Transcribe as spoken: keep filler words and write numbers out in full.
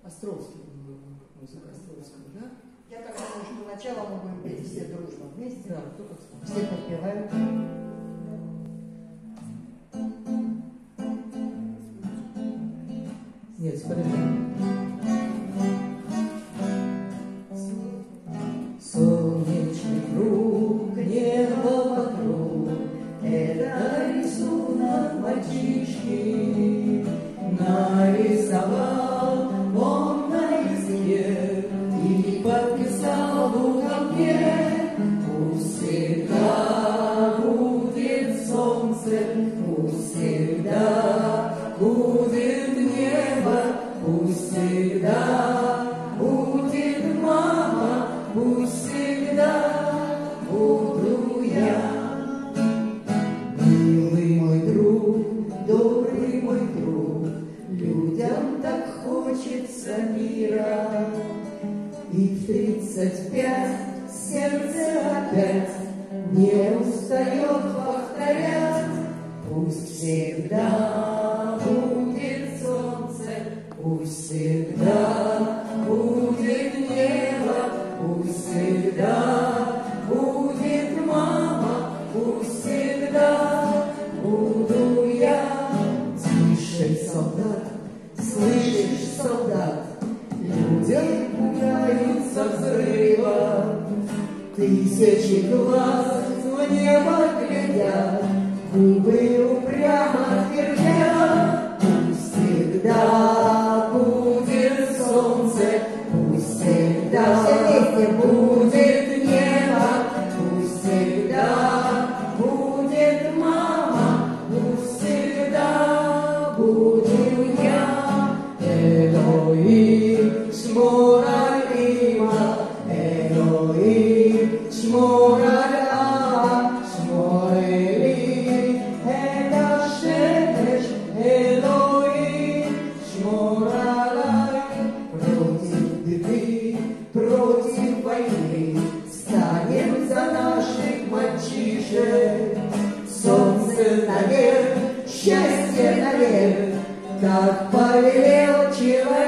Островский, музыка Островского, да? Я так думаю, что начало мы будем петь все дружно вместе. Да, кто как смотрит. Все подпевают. Нет, смотри. Солнечный круг, небо вокруг, это рисунок мальчишки. Нарисовал он на листе и подписал в уголке. Пусть всегда будет солнце, пусть всегда будет небо, пусть всегда будет мама, пусть всегда буду я. Милый мой друг, добрый мой друг, людям так хочется мира. И в тридцать пять сердце опять не устает повторять. Пусть всегда будет солнце, пусть всегда будет небо, пусть всегда будет мама, пусть всегда буду я. Тише, солдат, слышишь, солдат, люди пугаются взрыва. Тысячи глаз в небо глядят, губы упрямо твердят. Пусть всегда будет солнце, пусть всегда будет небо, пусть всегда будет мама, пусть всегда буду я. Элоим шмор аль има, Элоим шмор аль ам, шмор эли эт ашемеш, Элоим шмор алай. Против беды, против войны станем за наших мальчишек. Солнце наверх, счастье наверх, как повелел человек.